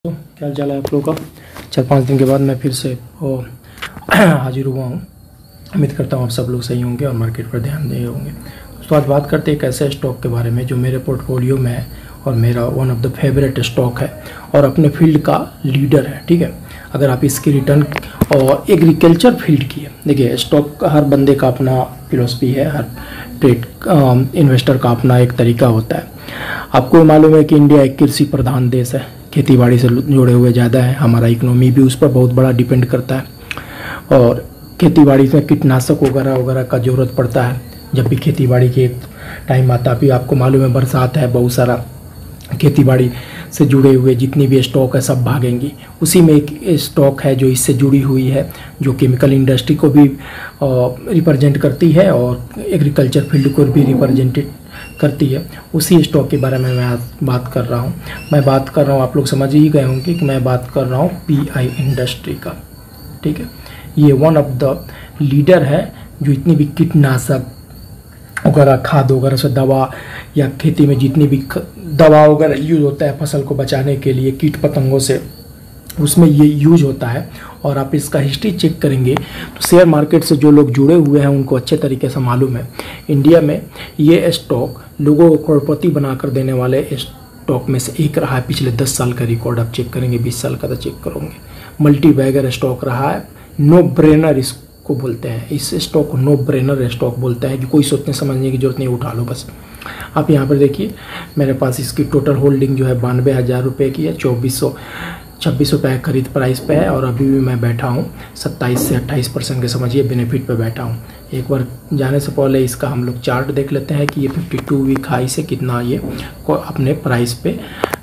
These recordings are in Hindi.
तो क्या हाल चाल है आप लोगों का। 4-5 दिन के बाद मैं फिर से हाजिर हुआ हूँ। उम्मीद करता हूँ आप सब लोग सही होंगे और मार्केट पर ध्यान दे होंगे। तो आज बात करते हैं एक ऐसे स्टॉक के बारे में जो मेरे पोर्टफोलियो में है और मेरा one of the favourite stock है और अपने फील्ड का लीडर है। ठीक है, अगर आप इसकी रिटर्न और एग्रीकल्चर फील्ड की है, देखिए स्टॉक हर बंदे का अपना फिलोसफी है, हर ट्रेड इन्वेस्टर का अपना एक तरीका होता है। आपको मालूम है कि इंडिया एक कृषि प्रधान देश है, खेती बाड़ी से जुड़े हुए ज़्यादा है, हमारा इकोनॉमी भी उस पर बहुत बड़ा डिपेंड करता है और खेती बाड़ी में कीटनाशक वगैरह वगैरह का ज़रूरत पड़ता है। जब भी खेती बाड़ी के टाइम आता भी आपको मालूम है बरसात है, बहुत सारा खेती बाड़ी से जुड़े हुए जितनी भी स्टॉक है सब भागेंगी। उसी में एक स्टॉक है जो इससे जुड़ी हुई है, जो केमिकल इंडस्ट्री को भी रिप्रेजेंट करती है और एग्रीकल्चर फील्ड को भी रिप्रेजेंट करती है। उसी स्टॉक के बारे में मैं आज बात कर रहा हूँ। मैं बात कर रहा हूँ, आप लोग समझ ही गए होंगे कि मैं बात कर रहा हूँ पीआई इंडस्ट्री का। ठीक है, ये वन ऑफ द लीडर है जो इतनी भी कीटनाशक वगैरह खाद वगैरह से दवा या खेती में जितनी भी दवा वगैरह यूज होता है फसल को बचाने के लिए कीट पतंगों से, उसमें ये यूज होता है। और आप इसका हिस्ट्री चेक करेंगे तो शेयर मार्केट से जो लोग जुड़े हुए हैं उनको अच्छे तरीके से मालूम है इंडिया में ये स्टॉक लोगों को करोड़पति बनाकर देने वाले स्टॉक में से एक रहा है। पिछले 10 साल का रिकॉर्ड आप चेक करेंगे, 20 साल का तो चेक करोगे, मल्टी बैगर स्टॉक रहा है। नो ब्रेनर इसको बोलते हैं, इस स्टॉक को नो ब्रेनर स्टॉक बोलते हैं कि कोई सोचने समझने की जरूरत नहीं, उठा लो बस। आप यहाँ पर देखिए मेरे पास इसकी टोटल होल्डिंग जो है 92,000 रुपये की है, 2600 रुपये खरीद प्राइस पे है और अभी भी मैं बैठा हूँ 27 से 28% के समझिए बेनिफिट पे बैठा हूँ। एक बार जाने से पहले इसका हम लोग चार्ट देख लेते हैं कि ये 52 वीक हाई से कितना ये को अपने प्राइस पे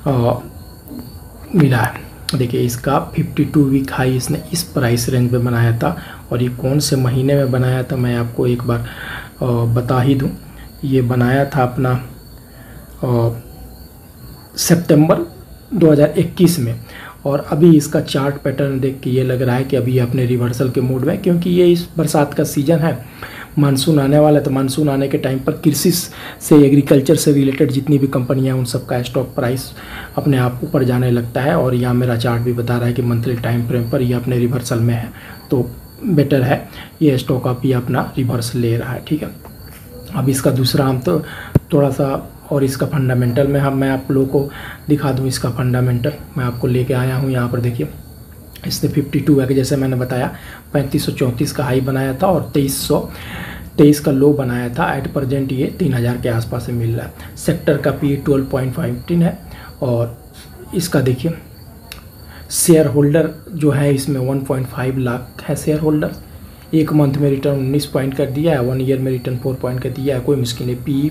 मिला है। देखिए इसका 52 वीक हाई इसने इस प्राइस रेंज में बनाया था और ये कौन से महीने में बनाया था मैं आपको एक बार बता ही दूँ। ये बनाया था अपना सितंबर 2021 में और अभी इसका चार्ट पैटर्न देख के ये लग रहा है कि अभी अपने रिवर्सल के मूड में, क्योंकि ये इस बरसात का सीज़न है, मानसून आने वाला है। तो मानसून आने के टाइम पर कृषि से एग्रीकल्चर से रिलेटेड जितनी भी कंपनियां हैं उन सब का स्टॉक प्राइस अपने आप ऊपर जाने लगता है। और यहाँ मेरा चार्ट भी बता रहा है कि मंथली टाइम फ्रेम पर ये अपने रिवर्सल में है, तो बेटर है ये स्टॉक आप ये अपना रिवर्स ले रहा है। ठीक है, अब इसका दूसरा हम तो थोड़ा सा और इसका फंडामेंटल में मैं आप लोगों को दिखा दूं। इसका फंडामेंटल मैं आपको लेके आया हूं। यहाँ पर देखिए इसने 52 है, जैसे मैंने बताया 3534 का हाई बनाया था और 2323 का लो बनाया था। एट प्रेजेंट ये 3000 के आसपास से मिल रहा है। सेक्टर का पी 12.15 है और इसका देखिए शेयर होल्डर जो है इसमें 1.5 लाख है शेयर होल्डर। एक मंथ में रिटर्न 19 पॉइंट कर दिया है, 1 ईयर में रिटर्न 4 पॉइंट कर दिया है। कोई मुश्किल नहीं, पी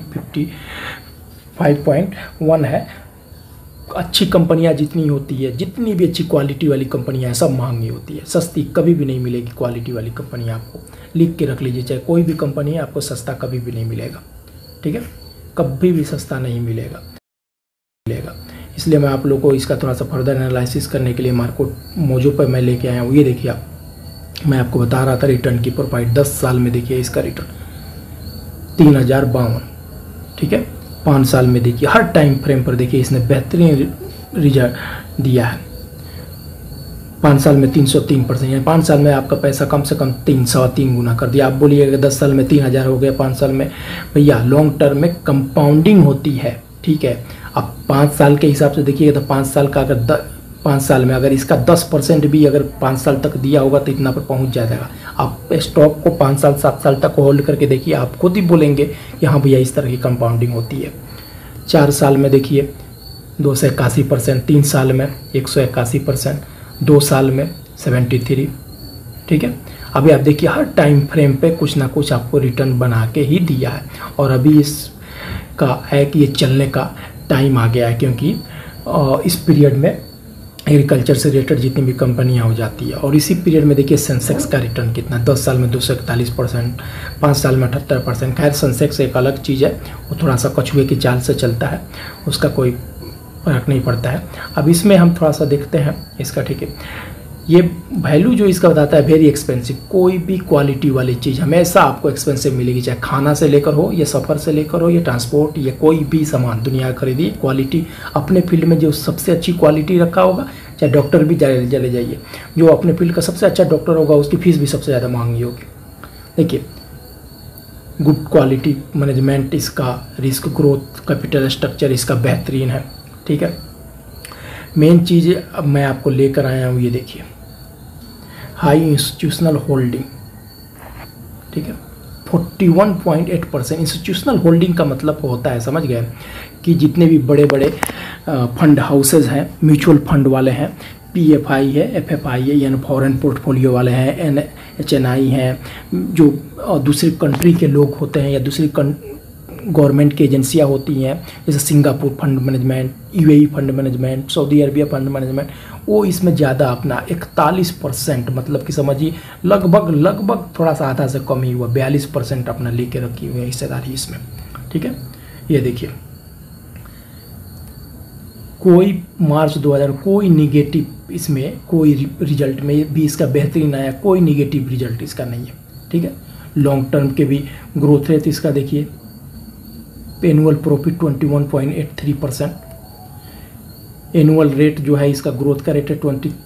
55.1 है। अच्छी कंपनियां जितनी होती है, जितनी भी अच्छी क्वालिटी वाली कंपनियां हैं सब महंगी होती है, सस्ती कभी भी नहीं मिलेगी। क्वालिटी वाली कंपनी आपको लिख के रख लीजिए, चाहे कोई भी कंपनी है आपको सस्ता कभी भी नहीं मिलेगा। ठीक है, कभी भी सस्ता नहीं मिलेगा। इसलिए मैं आप लोगों को इसका थोड़ा सा फर्दर एनालिसिस करने के लिए मार्केट मोजो पर मैं लेके आया हूँ। ये देखिए आप, मैं आपको बता रहा था रिटर्न की प्रोफाइल 10 साल में देखिए इसका रिटर्न 3052। ठीक है, 5 साल में देखिए हर टाइम फ्रेम पर देखिए इसने बेहतरीन रिजल्ट दिया है। 5 साल में 303%, यानी 5 साल में आपका पैसा कम से कम 303 गुना कर दिया। आप बोलिएगा 10 साल में 3000 हो गया, 5 साल में, भैया लॉन्ग टर्म में कंपाउंडिंग होती है। ठीक है, अब 5 साल के हिसाब से देखिएगा तो 5 साल का अगर 5 साल में अगर इसका 10% भी अगर 5 साल तक दिया होगा तो इतना पर पहुंच जाएगा। आप स्टॉक को 5 साल 7 साल तक होल्ड करके देखिए, आप खुद ही बोलेंगे कि हाँ भैया इस तरह की कंपाउंडिंग होती है। 4 साल में देखिए 281%, 3 साल में 181%, 2 साल में 73। ठीक है, अभी आप देखिए हर टाइम फ्रेम पे कुछ ना कुछ आपको रिटर्न बना के ही दिया है। और अभी इसका है कि ये चलने का टाइम आ गया है, क्योंकि इस पीरियड में एग्रीकल्चर से रिलेटेड जितनी भी कंपनियां हो जाती है। और इसी पीरियड में देखिए सेंसेक्स का रिटर्न कितना, 10 साल में 241%, 5 साल में 78%। खैर सेंसेक्स एक अलग चीज़ है, वो थोड़ा सा कछुए की चाल से चलता है, उसका कोई फर्क नहीं पड़ता है। अब इसमें हम थोड़ा सा देखते हैं इसका। ठीक है, ये वैल्यू जो इसका बताता है वेरी एक्सपेंसिव। कोई भी क्वालिटी वाली चीज़ हमेशा आपको एक्सपेंसिव मिलेगी, चाहे खाना से लेकर हो या सफ़र से लेकर हो या ट्रांसपोर्ट या कोई भी सामान दुनिया का खरीदिए, क्वालिटी अपने फील्ड में जो सबसे अच्छी क्वालिटी रखा होगा, चाहे डॉक्टर भी चले जाइए, जो अपने फील्ड का सबसे अच्छा डॉक्टर होगा उसकी फीस भी सबसे ज़्यादा महंगी होगी। देखिए गुड क्वालिटी मैनेजमेंट, इसका रिस्क ग्रोथ कैपिटल स्ट्रक्चर इसका बेहतरीन है। ठीक है, मेन चीज़ अब मैं आपको लेकर आया हूँ, ये देखिए हाई इंस्टीट्यूशनल होल्डिंग। ठीक है, 41.8% इंस्टीट्यूशनल होल्डिंग का मतलब होता है, समझ गए, कि जितने भी बड़े बड़े फंड हाउसेज हैं, म्यूचुअल फंड वाले हैं, PFI है, FFI है, यानी फॉरेन पोर्टफोलियो वाले हैं, HNI हैं, जो दूसरी कंट्री के लोग होते हैं या दूसरी गवर्नमेंट की एजेंसियां होती हैं, जैसे Singapore fund management, UAE fund management, Saudi Arabia fund management, वो इसमें ज़्यादा अपना 41%, मतलब कि समझिए लगभग थोड़ा सा आधा से कम ही हुआ, 42% अपना लेके रखी हुई है हिस्सेदारी इसमें। ठीक है, ये देखिए कोई मार्च 2000 कोई निगेटिव इसमें कोई रिजल्ट में भी इसका बेहतरीन आया, कोई निगेटिव रिजल्ट इसका नहीं है। ठीक है, लॉन्ग टर्म के भी ग्रोथ रेट इसका देखिए, एनुअल प्रॉफिट 21.83%, एनुअल रेट जो है इसका ग्रोथ का रेट है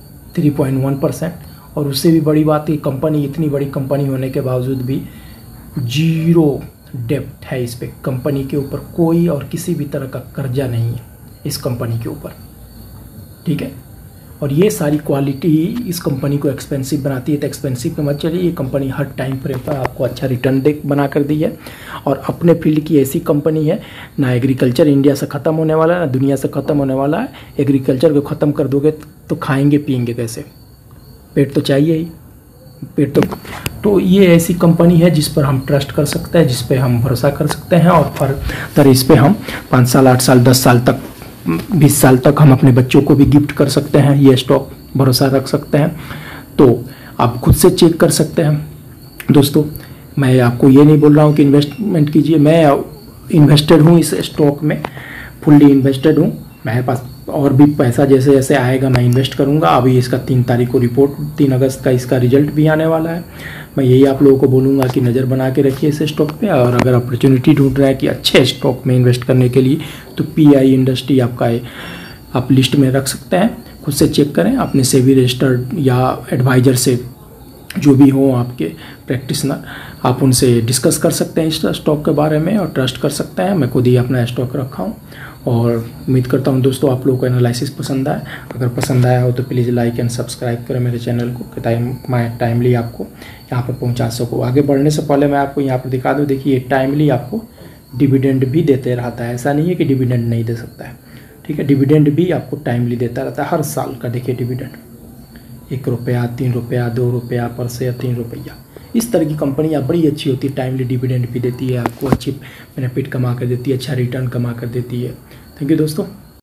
23.1%, और उससे भी बड़ी बात है कंपनी इतनी बड़ी कंपनी होने के बावजूद भी जीरो डेब्ट है इस पे, कंपनी के ऊपर कोई और किसी भी तरह का कर्जा नहीं है इस कंपनी के ऊपर। ठीक है, और ये सारी क्वालिटी ही इस कंपनी को एक्सपेंसिव बनाती है। तो एक्सपेंसिव पे मत चलिए, ये कंपनी हर टाइम फ्रेम पर आपको अच्छा रिटर्न बना कर दी है, और अपने फील्ड की ऐसी कंपनी है, ना एग्रीकल्चर इंडिया से ख़त्म होने वाला है ना दुनिया से ख़त्म होने वाला है। एग्रीकल्चर को ख़त्म कर दोगे तो खाएंगे पिएंगे कैसे, पेट तो चाहिए ही, पेट तो ये ऐसी कंपनी है जिस पर हम ट्रस्ट कर सकते हैं, जिस पर हम भरोसा कर सकते हैं, और फर्दर इस पर हम 5 साल 8 साल 10 साल तक 20 साल तक हम अपने बच्चों को भी गिफ्ट कर सकते हैं, ये स्टॉक भरोसा रख सकते हैं। तो आप खुद से चेक कर सकते हैं दोस्तों। मैं आपको ये नहीं बोल रहा हूँ कि इन्वेस्टमेंट कीजिए, मैं इन्वेस्टेड हूँ इस स्टॉक में, फुल्ली इन्वेस्टेड हूँ। मेरे पास और भी पैसा जैसे जैसे आएगा मैं इन्वेस्ट करूँगा। अभी इसका 3 तारीख को रिपोर्ट, 3 अगस्त का इसका रिजल्ट भी आने वाला है। मैं यही आप लोगों को बोलूँगा कि नज़र बना के रखिए इस स्टॉक पे, और अगर अपॉर्चुनिटी ढूंढ रहे हैं कि अच्छे स्टॉक में इन्वेस्ट करने के लिए तो PI इंडस्ट्री आपका आप लिस्ट में रख सकते हैं। खुद से चेक करें, अपने सेबी रजिस्टर्ड या एडवाइज़र से जो भी हो आपके प्रैक्टिशनर, आप उनसे डिस्कस कर सकते हैं इस स्टॉक के बारे में और ट्रस्ट कर सकते हैं। मैं खुद ही अपना स्टॉक रखा हूँ, और उम्मीद करता हूँ दोस्तों आप लोगों को एनालिसिस पसंद आए। अगर पसंद आया हो तो प्लीज़ लाइक एंड सब्सक्राइब करें मेरे चैनल को, मैं टाइमली आपको यहाँ पर पहुँचा सकूँ। आगे बढ़ने से पहले मैं आपको यहाँ पर दिखा दूँ, देखिए टाइमली आपको डिविडेंड भी देते रहता है, ऐसा नहीं है कि डिविडेंड नहीं दे सकता है। ठीक है, डिविडेंड भी आपको टाइमली देता रहता है हर साल का। देखिए डिविडेंड 1 रुपया, 3 रुपया, 2 रुपया पर शेयर, 3 रुपया, इस तरह की कंपनियाँ बड़ी अच्छी होती है, टाइमली डिविडेंड भी देती है, आपको अच्छी बेनिफिट कमा कर देती है, अच्छा रिटर्न कमा कर देती है। थैंक यू दोस्तों।